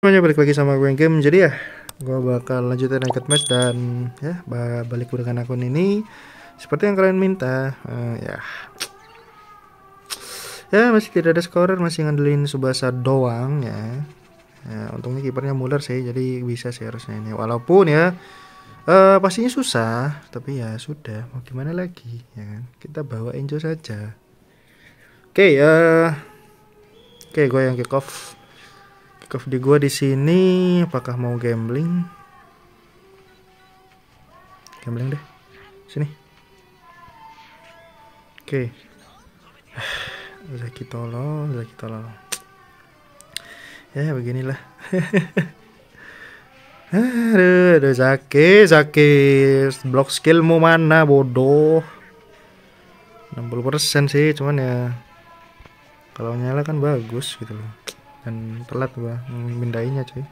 Semuanya balik lagi sama gue game. Jadi ya gue bakal lanjutin Naked Match dan ya balik dengan akun ini seperti yang kalian minta. Ya masih tidak ada scorer, masih ngandelin Subasa doang ya. Untungnya kipernya Muller sih, jadi bisa sih harusnya ini. Walaupun ya pastinya susah, tapi ya sudah, mau gimana lagi ya kan. Kita bawa Enjo saja. Oke, gue yang kick off. Kick off di gue di sini. Apakah mau gambling? Gambling deh. Sini. Oke. Zaki tolong. Ya beginilah. Aduh, Zaki. Block skillmu mana bodoh? 60% sih, cuman ya kalau nyala kan bagus gitu loh. Dan telat gua mindahinnya cuy.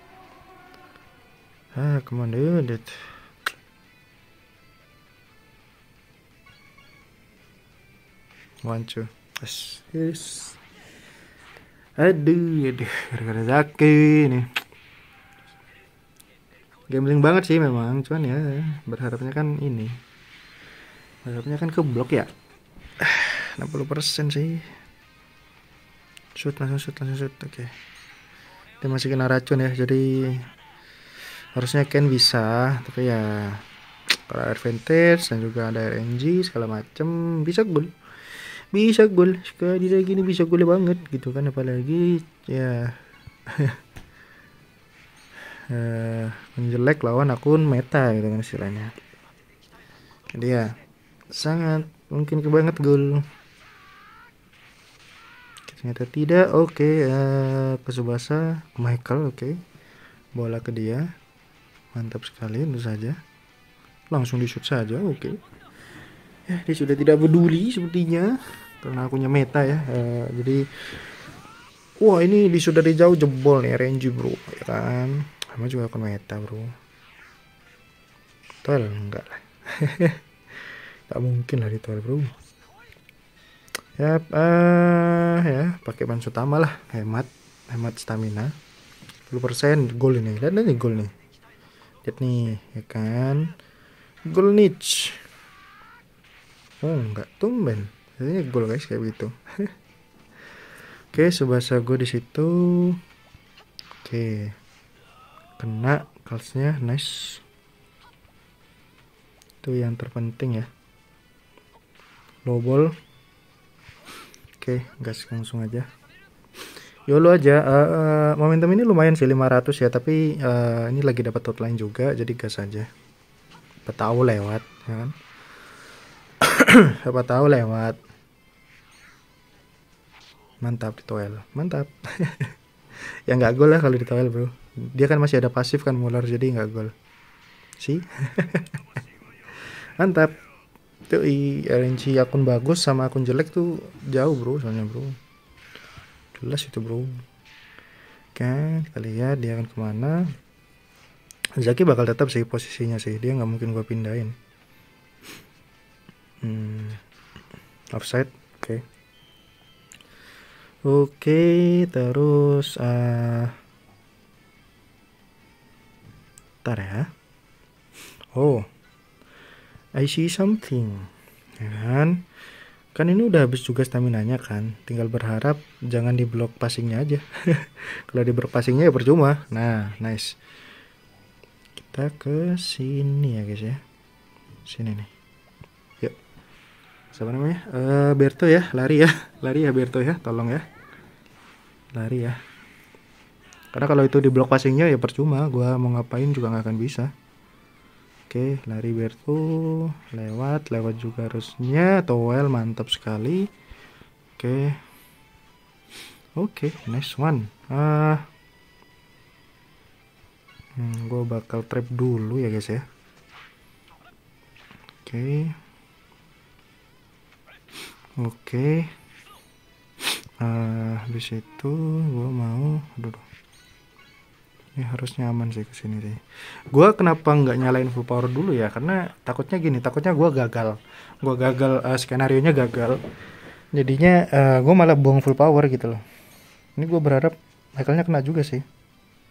Come on dude. One, two. Yes. Aduh, gara-gara Zaki nih. Gambling banget sih memang, cuman ya berharapnya kan ini. Berharapnya kan ke blok ya. 60% sih. Langsung shoot. Oke. Dia masih kena racun ya, jadi harusnya Ken bisa, tapi ya kalau advantage dan juga ada RNG segala macem bisa gol sekali lagi ini, bisa gol banget gitu kan, apalagi ya jelek lawan akun meta gitu kan istilahnya, jadi ya sangat mungkin banget gol. Ternyata tidak. Oke, ke Subasa, Michael. Oke, bola ke dia, mantap sekali, tentu saja langsung di shoot saja. Oke. Ya, dia sudah tidak peduli sepertinya karena akunya meta ya. Jadi wah, ini sudah dari jauh jebol nih RNG bro ya kan. Sama juga akun meta bro. Tol enggak lah. Gak mungkin lah di tol bro. Ya pakai ban utama lah, hemat stamina 10%. Gol ini, lihat nih gol nih, lihat nih ya kan, gol niche. Oh enggak, tumben ini gol guys kayak begitu. Oke, Subasa gue di situ. Oke, kena kalsnya, nice. Itu yang terpenting ya. Low ball. Oke, gas langsung aja. YOLO aja. Momentum ini lumayan sih 500 ya, tapi ini lagi dapat hotline juga, jadi gas aja. Siapa tahu lewat ya kan. Siapa tahu lewat. Mantap di toel, mantap. Ya nggak gol lah kalau di toel bro. Dia kan masih ada pasif kan Muller, jadi nggak gol. Sih. Mantap. Tuh RNG akun bagus sama akun jelek tuh jauh bro, soalnya bro. Jelas itu bro. Oke, kita lihat dia akan kemana. Zaki bakal tetap sih posisinya sih, dia nggak mungkin gua pindahin. Offside. Oke, terus ntar ya. Oh, I see something ya kan ini udah habis juga staminanya kan, tinggal berharap jangan di blok passingnya aja. Kalau di blok passingnya ya percuma. Nah, nice. Kita ke sini ya guys ya, sini nih, yuk. Siapa namanya? Berto ya, lari ya Berto ya, tolong ya, lari ya. Karena kalau itu di blok passingnya ya percuma, gua mau ngapain juga nggak akan bisa. Oke, lari Berto, lewat juga harusnya. Towel mantap sekali. Oke, nice one. Gue bakal trap dulu ya guys ya. Oke. Habis itu gue mau, ini harusnya aman sih kesini sih. Gue kenapa nggak nyalain full power dulu ya? Karena takutnya gue gagal. Skenario nya gagal. Jadinya gue malah buang full power gitu loh. Ini gue berharap Michaelnya kena juga sih.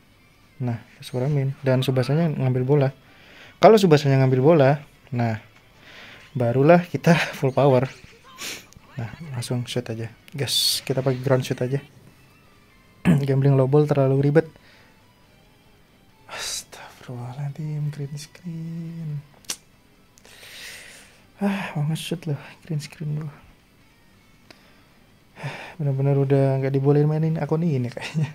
Nah, Subasa main dan Subasanya ngambil bola. Kalau Subasanya ngambil bola, nah barulah kita full power. Nah, langsung shoot aja. Gas, kita pakai ground shoot aja. Gambling low ball terlalu ribet. Astagfirullahaladzim, green screen. Mau nge-shoot loh, green screen loh. Benar-benar udah nggak dibolehin mainin akun ini kayaknya.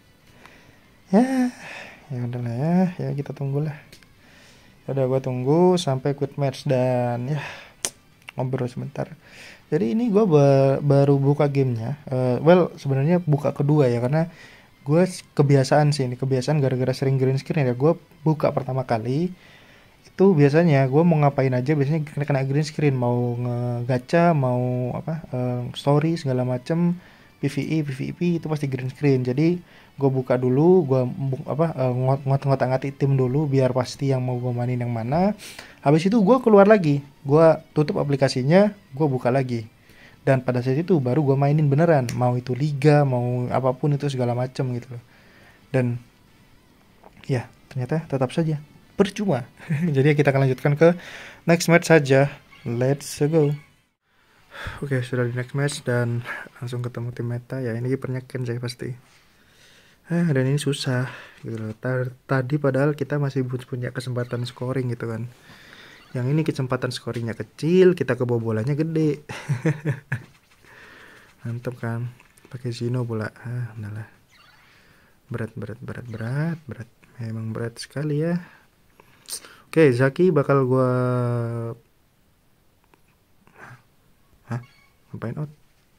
Ya udahlah ya kita tunggulah. Udah gua tunggu sampai quit match dan ya ngobrol sebentar. Jadi ini gua baru buka gamenya. Sebenarnya buka kedua ya karena gue kebiasaan sih ini kebiasaan gara-gara sering green screen ya. Gue buka pertama kali itu biasanya gue mau ngapain aja biasanya kena green screen, mau ngegacha mau apa story segala macem, PvE PvP itu pasti green screen. Jadi gue buka dulu, gue ngotak-ngatik tim dulu biar pasti yang mau gue mainin yang mana. Habis itu gue keluar lagi, gue tutup aplikasinya, gue buka lagi. Dan pada saat itu baru gue mainin beneran, mau itu liga mau apapun itu segala macem gitu loh. Dan ya ternyata tetap saja percuma. Jadi kita akan lanjutkan ke next match saja. Let's go. Oke, sudah di next match dan langsung ketemu tim meta ya. Ini kipernya Ken saya pasti. Dan ini susah gitu loh. Tadi padahal kita masih punya kesempatan scoring gitu kan. Yang ini kecepatan scoringnya kecil, kita kebobolannya gede. Mantap kan, pakai Zino pula. Udahlah. Berat. Memang berat sekali ya. Oke, Zaki bakal gua ngapain out?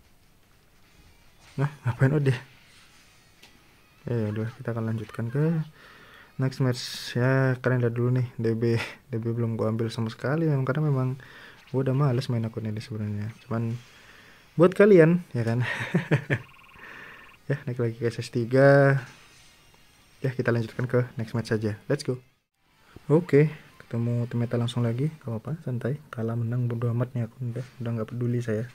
Ngapain out dia? Ya udah, kita akan lanjutkan ke next match ya. Kalian lihat dulu nih, DB belum gua ambil sama sekali memang karena memang gua udah males main akun ini sebenarnya. Cuman buat kalian ya kan. Ya, naik lagi ke SS3. Ya, kita lanjutkan ke next match saja. Let's go. Oke, ketemu tim meta langsung lagi. Gak apa-apa, santai. Kalah menang bodo amatnya akun udah nggak peduli saya.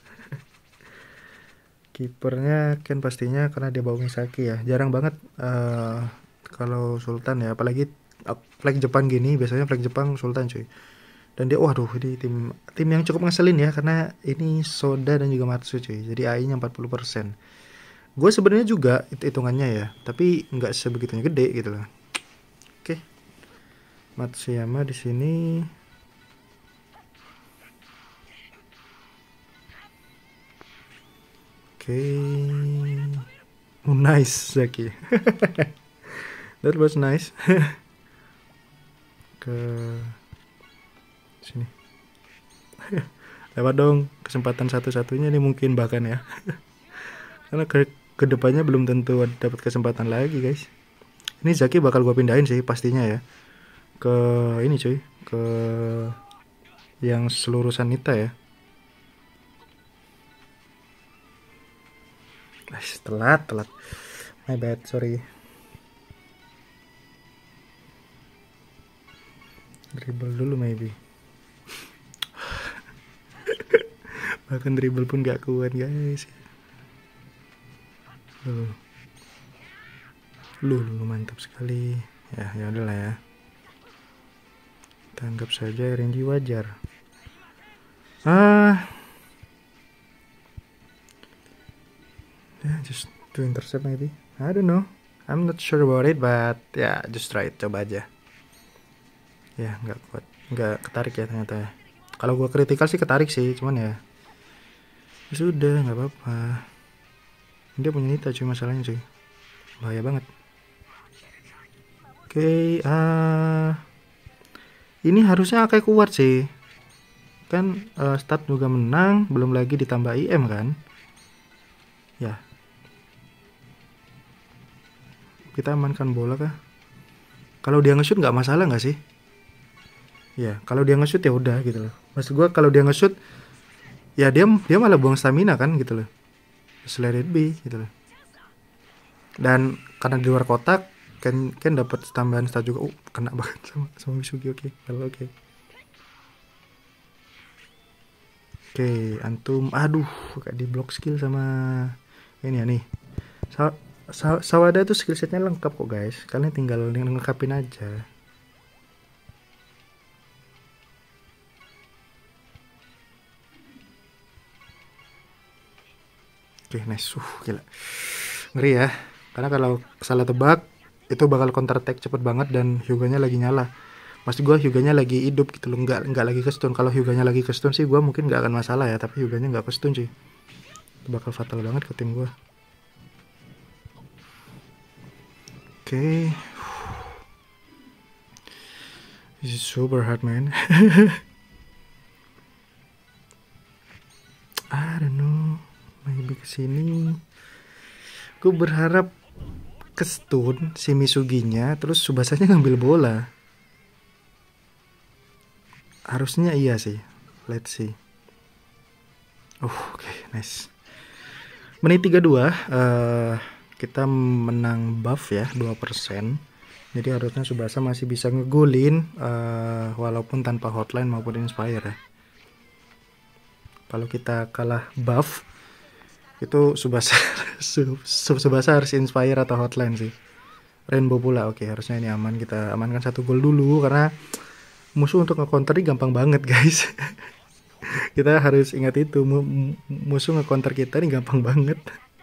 Kipernya Ken pastinya karena dia bawa Misaki ya. Jarang banget kalau Sultan ya, apalagi flag Jepang gini, biasanya flag Jepang Sultan cuy. Dan dia waduh, ini tim yang cukup ngeselin ya karena ini Soda dan juga Matsu cuy. Jadi AI-nya 40%. Gue sebenarnya juga hitungannya ya, tapi nggak sebegitunya gede gitu loh. Oke. Matsuyama di sini. Oke. Oh, nice Zaki. That was nice. Ke sini. Lewat dong, kesempatan satu-satunya nih mungkin bahkan ya. Karena kedepannya belum tentu dapat kesempatan lagi guys. Ini Zaki bakal gue pindahin sih pastinya ya. Ke ini cuy, ke yang seluruh Sanita ya. Telat. My bad, sorry. Dribble dulu maybe. Bahkan dribble pun gak kuat guys. Lu mantap sekali. Ya udahlah ya. Kita anggap saja RNG wajar. Just to intercept maybe. I don't know. I'm not sure about it, but ya just try it, coba aja. Ya nggak kuat, nggak ketarik ya ternyata ya. Kalau gua kritikal sih ketarik sih, cuman ya sudah nggak apa-apa. Dia punya Nita cuy, masalahnya cuy, bahaya banget. Oke, ini harusnya kayak kuat sih. Kan stat juga menang, belum lagi ditambah IM kan. Ya. Kita amankan bola kah? Kalau dia nge-shoot nggak masalah nggak sih? Ya, kalau dia nge-shoot ya udah gitu loh. Maksud gue kalau dia nge-shoot ya dia malah buang stamina kan gitu loh. Just let it be gitu loh. Dan karena di luar kotak kan dapat tambahan stat juga. Kena banget sama Misugi. Oke. Oke, antum aduh kayak di block skill sama ini ya nih. Sawada tuh skill setnya lengkap kok guys, kalian tinggal lengkapin aja. Oke, nice. Gila. Ngeri ya. Karena kalau salah tebak, itu bakal counter attack cepet banget dan Hyuganya lagi nyala. Maksud gue Hyuganya lagi hidup gitu loh, nggak lagi ke stun. Kalau Hyuganya lagi ke stun sih gue mungkin nggak akan masalah ya, tapi Hyuganya nggak ke stun sih. Itu bakal fatal banget ke tim gue. Oke. This is super hard man. I don't know. Maybe kesini. Gue berharap ke stun si Misuginya, terus Tsubasanya ngambil bola. Harusnya iya sih. Let's see. Oke, nice. Menit 32, kita menang buff ya, 2%. Jadi harusnya Tsubasa masih bisa ngegolin walaupun tanpa hotline maupun inspire ya. Kalau kita kalah buff, itu Tsubasa harus inspire atau hotline sih. Rainbow pula, oke harusnya ini aman. Kita amankan 1 gol dulu karena musuh untuk nge-counter ini gampang banget guys. Kita harus ingat itu, musuh nge-counter kita ini gampang banget.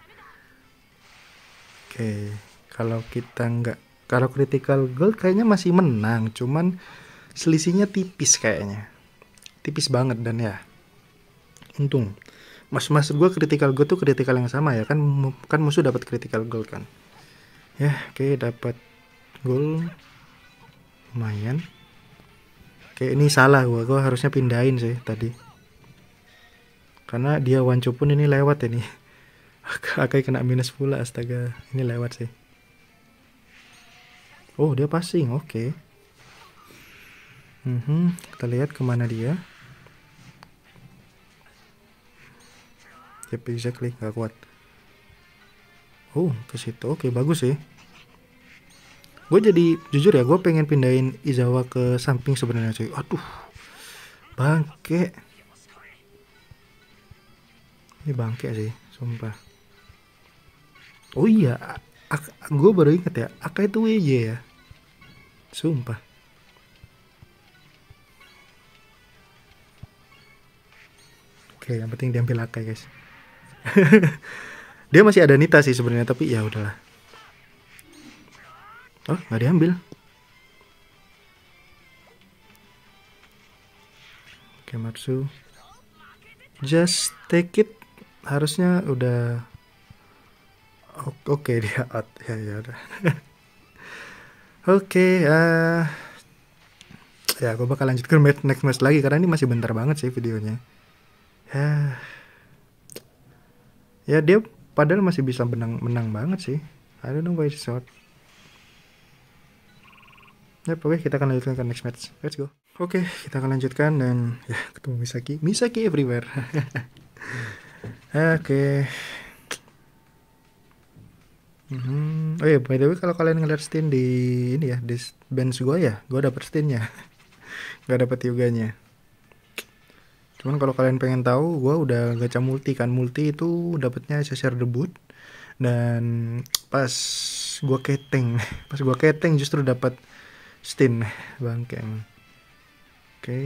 Oke, kalau kita kalau critical goal kayaknya masih menang, cuman selisihnya tipis kayaknya. Tipis banget dan ya. Untung. Maksud gue critical goal tuh critical yang sama ya, kan musuh dapat critical goal kan. Ya, oke dapat gol lumayan. Oke, ini salah gue harusnya pindahin sih tadi. Karena dia Wancho pun ini lewat ini. Akai kena minus pula, astaga. Ini lewat sih. Oh, dia passing, oke. Kita lihat kemana dia. Yep, exactly, gak kuat. Oh, ke situ, oke bagus sih. Gue jadi jujur ya, gue pengen pindahin Izawa ke samping sebenarnya cuy. Aduh, bangke. Ini bangke sih, sumpah. Oh iya, gue baru inget ya, Akai itu WJ ya. Sumpah. Oke, yang penting diambil Akai guys. Dia masih ada Nita sih sebenarnya, tapi ya udahlah. Oh, nggak diambil. Oke, Matsu. Just take it. Harusnya udah. Oke, dia out. Ya udah. Oke, ya gue bakal lanjut ke next match lagi karena ini masih bentar banget sih videonya. Ya dia padahal masih bisa menang banget sih. I don't know why it's short. Ya oke, kita akan lanjutkan ke next match. Let's go. Oke, kita akan lanjutkan dan ya ketemu Misaki everywhere. Oke. Oh ya, by the way kalau kalian ngeliat Stin di ini ya, di bench gue ya, gue dapet Stinnya. Gak dapet Hyuganya. Cuman kalau kalian pengen tahu, gue udah gacha multi kan. Multi itu dapetnya share debut. Dan pas gue keteng justru dapat Stin bangke emang. Oke.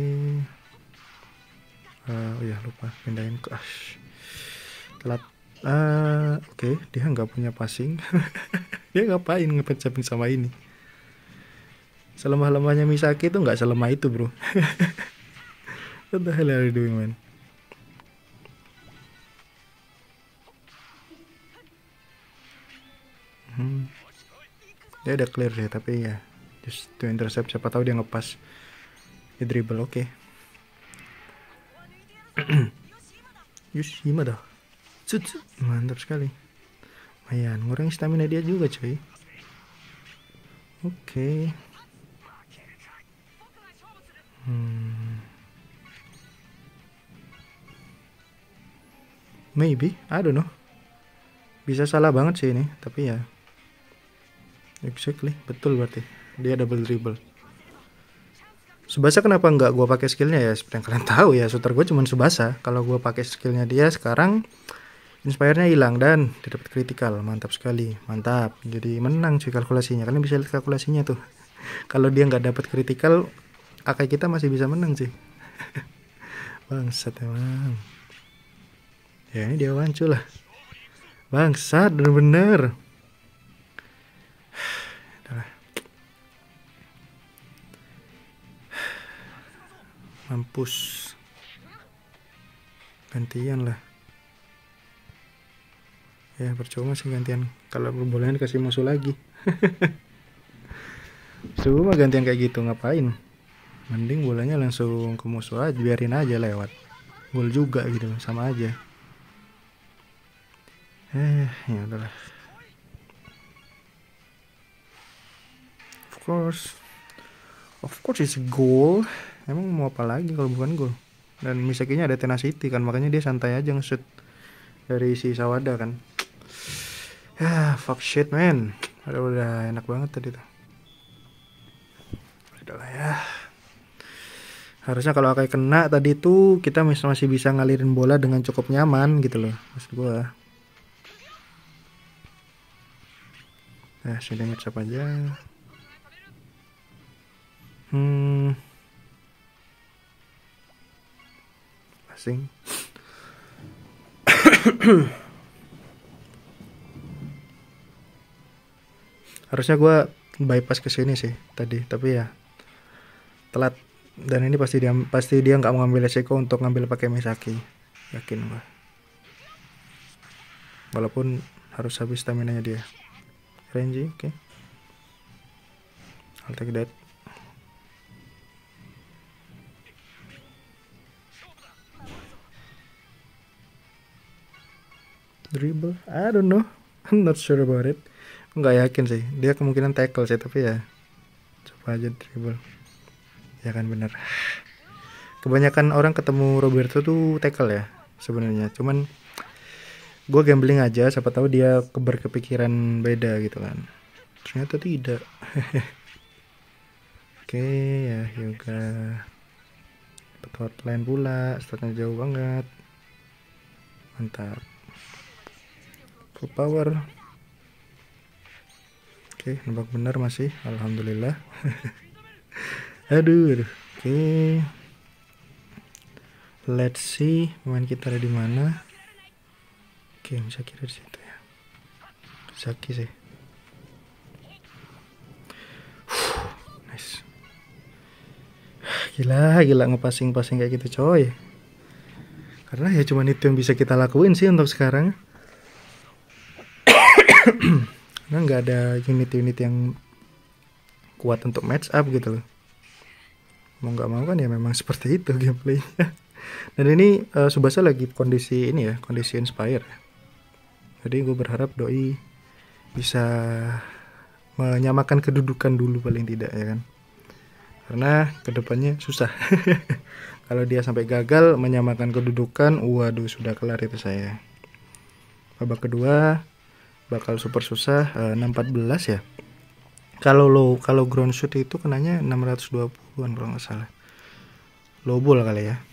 Oh ya lupa pindahin ke telat. Oke, dia nggak punya passing. Dia ngapain ngepecapin sama ini? Selemah-lemahnya Misaki itu nggak selemah itu bro. What the hell are you doing man? Dia udah clear sih, tapi ya just to intercept, siapa tahu dia ngepas, dia dribble. Oke. Yoshimada, mantap sekali. Lumayan ngurangi stamina dia juga cuy. Oke. Maybe, I don't know. Bisa salah banget sih ini, tapi ya exactly, betul berarti. Dia double dribble. Tsubasa kenapa nggak gue pakai skillnya ya? Seperti yang kalian tahu ya, shooter gue cuma Tsubasa. Kalau gue pakai skillnya dia sekarang, Inspire-nya hilang dan dapat kritikal. Mantap sekali, mantap. Jadi menang cuy kalkulasinya. Kalian bisa lihat kalkulasinya tuh. Kalau dia nggak dapat kritikal, Akai kita masih bisa menang sih. Bangsat emang. Ya ini dia Wancu lah. Bangsat bener-bener. Mampus. Gantian lah. Ya percuma sih gantian. Kalau bolanya dikasih musuh lagi. Cuma gantian kayak gitu ngapain? Mending bolanya langsung ke musuh aja, biarin aja lewat. Gol juga gitu, sama aja. Ya udahlah. Of course it's a goal. Emang mau apa lagi kalau bukan gol? Dan Misakinya ada tenacity kan, makanya dia santai aja nge-shoot dari si Sawada kan. Fuck shit man. Udah enak banget tadi tuh. Udahlah ya. Harusnya kalau Akai kena tadi tuh kita masih bisa ngalirin bola dengan cukup nyaman gitu loh, maksud gua. Sudah ngecap aja. Passing. Harusnya gua bypass ke sini sih tadi, tapi ya telat. Dan ini pasti dia nggak mau ngambil resiko untuk ngambil pakai Misaki, yakin gua. Walaupun harus habis stamina nya dia. Renji, oke. I'll take that. Dribble, I don't know. I'm not sure about it. Nggak yakin sih. Dia kemungkinan tackle sih, tapi ya coba aja dribble. Ya kan bener. Kebanyakan orang ketemu Roberto tuh tackle ya sebenarnya. Cuman gue gambling aja, siapa tahu dia berkepikiran beda gitu kan. Ternyata tidak. Oke ya Hyuga. Dapat hotline pula, statnya jauh banget. Mantap. Full power. Oke, nebak benar masih. Alhamdulillah. Aduh. Oke. Let's see pemain kita ada di mana. Oke, bisa kira di situ ya. Zaki sih. Nice. Gila ngepassing kayak gitu coy. Karena ya cuman itu yang bisa kita lakuin sih untuk sekarang. Karena nggak ada unit-unit yang kuat untuk match up gitu loh. Mau nggak mau kan ya memang seperti itu gameplaynya. Dan ini Tsubasa lagi kondisi ini ya, kondisi inspire. Jadi gue berharap Doi bisa menyamakan kedudukan dulu paling tidak ya kan. Karena kedepannya susah. Kalau dia sampai gagal menyamakan kedudukan, waduh sudah kelar itu saya. Babak kedua bakal super susah. 6-14 ya. Kalau ground shoot itu kenanya 620-an kalau nggak salah. Low ball kali ya.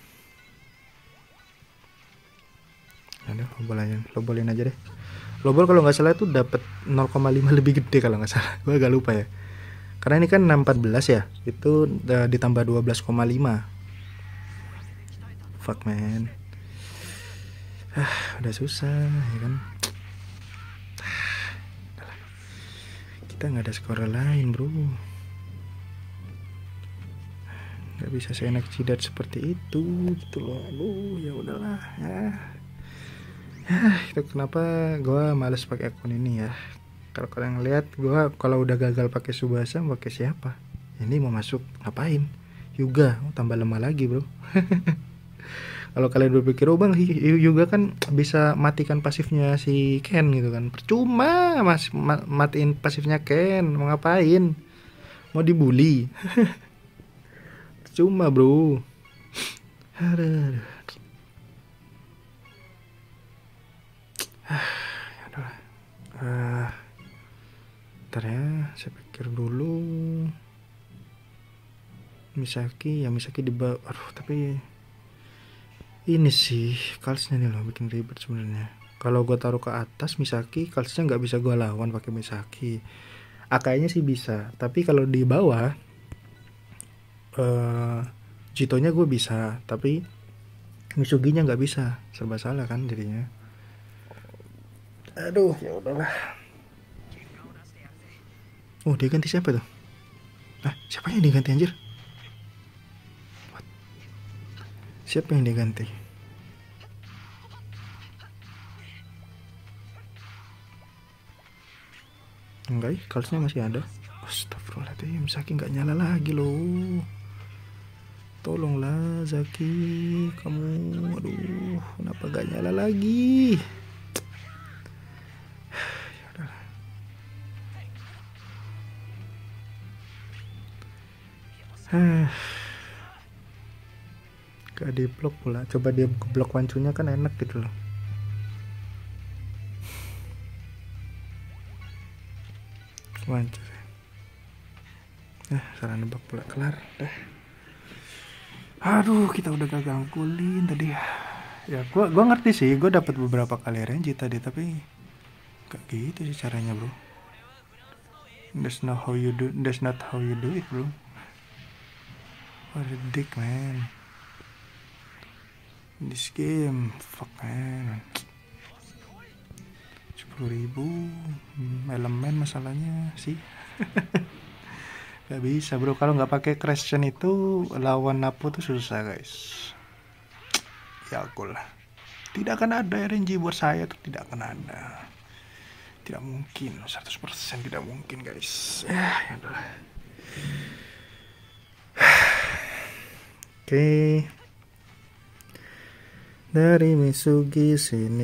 Ada low ballin aja deh. Low ball kalau nggak salah itu dapat 0,5 lebih gede kalau nggak salah. Gue agak lupa ya. Karena ini kan 6-14 ya. Itu ditambah 12,5. Fuck man. Udah susah ya kan. Kita nggak ada skor lain bro, nggak bisa seenak jidat seperti itu gitu loh. Aduh ya udahlah ya itu kenapa gue males pakai akun ini ya. Kalau kalian ngeliat gue kalau udah gagal pakai Tsubasa pakai siapa ini, mau masuk ngapain Hyuga, tambah lemah lagi bro. Kalau kalian berpikir, oh bang Hyuga kan bisa matikan pasifnya si Ken gitu kan. Percuma matiin pasifnya Ken. Mau ngapain? Mau dibully? Percuma bro. Aduh. Ya udahlah. Ntar ya, saya pikir dulu. Misaki di bawah. Aduh, tapi ini sih Kalsnya nih loh bikin ribet sebenarnya. Kalau gue taruh ke atas Misaki, Kalsinya nggak bisa gue lawan pakai Misaki. Akainya sih bisa, tapi kalau di bawah eh Jitonya gue bisa, tapi Misuginya nggak bisa. Serba salah kan jadinya. Aduh, ya udahlah. Oh, dia ganti siapa tuh? Ah, siapa yang diganti anjir? What? Siapa yang diganti? Enggak, Kalsinya masih ada. Astagfirullahaladzim, Zaki nggak nyala lagi loh. Tolonglah Zaki, kamu, aduh, kenapa gak nyala lagi? Gak di blok pula. Coba dia blok wancunya kan enak gitu loh. Wancu. Salah nebak pula, kelar dah. Aduh, kita udah gagal kulin tadi. Ya, gua ngerti sih, gua dapat beberapa kali range tadi, tapi gak gitu sih caranya, bro. That's not how you do it, bro. What a dick, man. This game, fuck, man. 10.000 elemen masalahnya sih. Gak bisa, bro. Kalau nggak pakai Crescent itu lawan Napo tuh susah, guys. Ya aku lah. Tidak akan ada RNG buat saya tuh, tidak akan ada. Tidak mungkin, 100% tidak mungkin, guys. Ya udah. Oke. Dari Misugi sini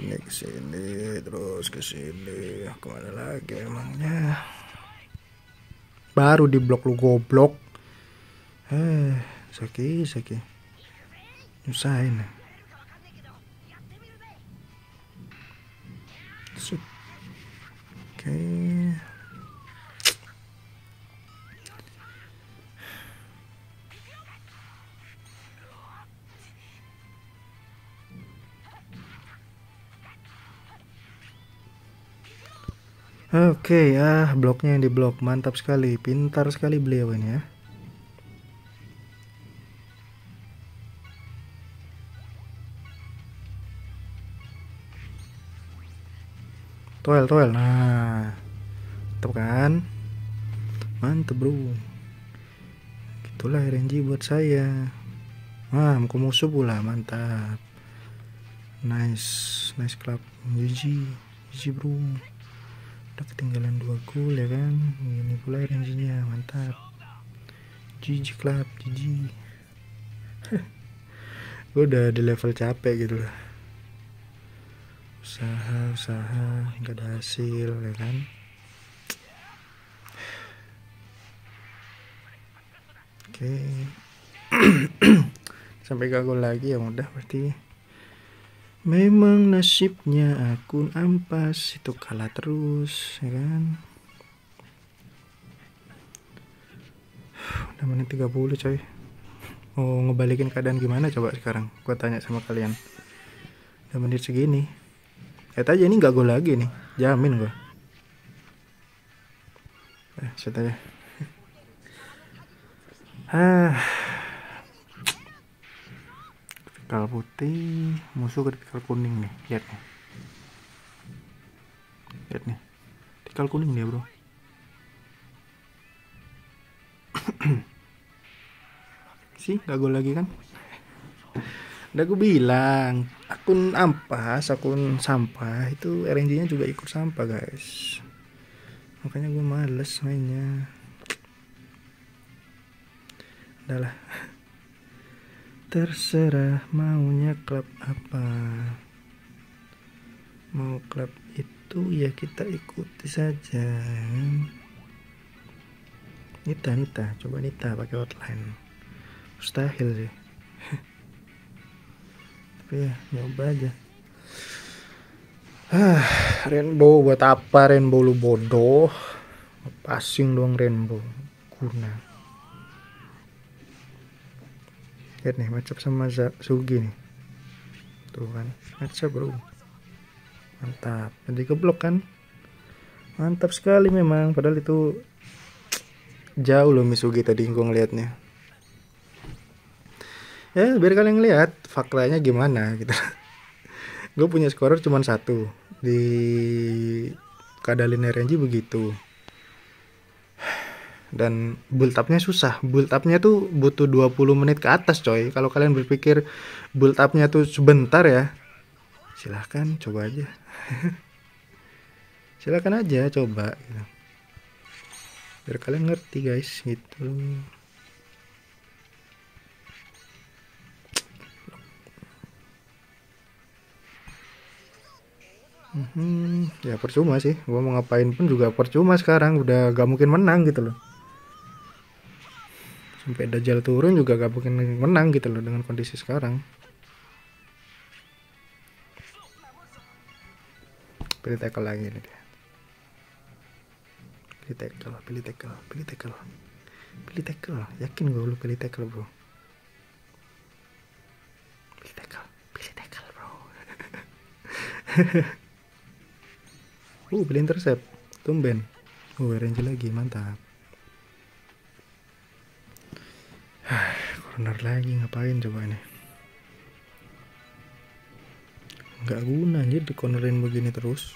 terus ke sini. Kemana lagi emangnya? Baru di blok lu goblok. Saki nyusahin. Oke. Oke, bloknya yang diblok, mantap sekali, pintar sekali beliau ini ya. Toel, nah, mantap kan? Mantap bro. Itulah RNG buat saya. Muka musuh pula, mantap. Nice club, GG bro. Udah ketinggalan 2 gol ya kan, ini pula RNG-nya, mantap. GG club, GG. Gue udah di level capek gitu lah. Usaha nggak ada hasil ya kan. Oke. Sampai gagal lagi ya udah, berarti memang nasibnya akun ampas itu kalah terus ya kan. Udah menit 30 coy. Mau ngebalikin keadaan gimana coba sekarang? Gua tanya sama kalian. Udah menit segini. Lihat aja ini gak gol lagi nih. Jamin gua. Set aja. Vertikal putih, musuh vertikal kuning nih. Lihat nih. Vertikal kuning dia, bro. Sih, gak gol lagi kan? Udah gue bilang, akun ampas, akun sampah itu RNG-nya juga ikut sampah, guys. Makanya gue males mainnya. Udahlah. Terserah maunya klub apa. Mau klub itu ya kita ikuti saja. Nita, coba Nita pakai hotline. Mustahil sih. Tapi ya nyoba aja. Rainbow buat apa? Rainbow lu bodoh. Passing doang Rainbow. Guna. Lihat nih matchup sama Sugi nih. Tuh kan, matchup bro. Mantap. Jadi keblok kan? Mantap sekali memang. Padahal itu jauh loh Misugi tadi gue ngeliatnya. Ya biar kalian ngeliat faktanya gimana gitu. Gue punya scorer cuma satu di Kadalin RNG begitu. Dan build upnya susah. Build upnya tuh butuh 20 menit ke atas coy. Kalau kalian berpikir build upnya tuh sebentar ya, silahkan coba aja. Silahkan aja coba gitu. Biar kalian ngerti guys gitu. Ya percuma sih, gua mau ngapain pun juga percuma sekarang, udah gak mungkin menang gitu loh. Sampai Dajjal turun juga gak mungkin menang gitu loh dengan kondisi sekarang. Pilih tackle lagi nih dia. Pilih tackle, pilih tackle, pilih tackle. Pilih tackle, yakin gue lu pilih tackle bro. Pilih tackle bro. Pilih intercept, tumben. RNG lagi, mantap. Corner lagi, ngapain coba ini? Nggak guna anjir di cornerin begini terus.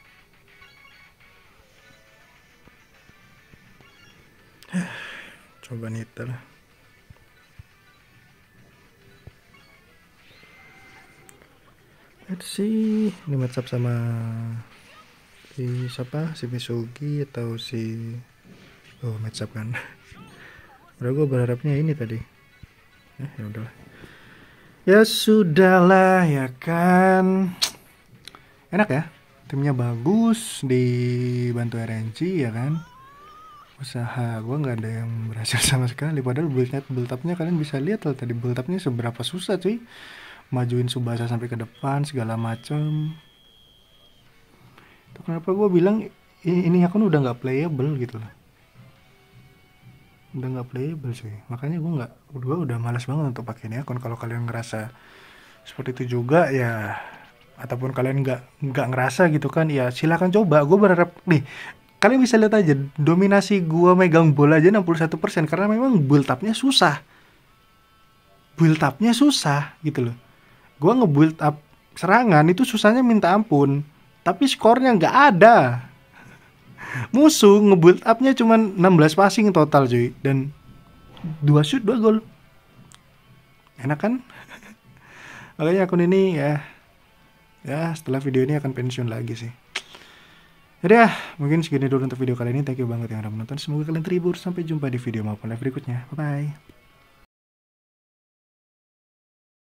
Coba Nita lah. Let's see, ini match up sama si siapa? Si Misugi atau si match up kan. Udah gue berharapnya ini tadi. Ya udahlah. Ya sudahlah ya kan. Enak ya. Timnya bagus, dibantu RNG ya kan. Usaha gue nggak ada yang berhasil sama sekali. Padahal build upnya kalian bisa lihat loh tadi build upnya seberapa susah cuy. Majuin Subasa sampai ke depan segala macam. Itu kenapa gue bilang ini akun udah nggak playable gitu loh. Udah nggak playable sih, makanya gue udah malas banget untuk pakai ini akun. Kalau kalian ngerasa seperti itu juga ya, ataupun kalian nggak ngerasa gitu kan, ya silakan coba. Gue berharap nih kalian bisa lihat aja dominasi gue megang bola aja 61%, karena memang build upnya susah gitu loh. Gue nge-build up serangan itu susahnya minta ampun, tapi skornya nggak ada. Musuh nge-build upnya cuma 16 passing total cuy, dan 2 shoot 2 gol. Enak kan? Makanya akun ini ya setelah video ini akan pensiun lagi sih. Jadi ya mungkin segini dulu untuk video kali ini. Thank you banget yang udah menonton. Semoga kalian terhibur. Sampai jumpa di video maupun live berikutnya. Bye bye.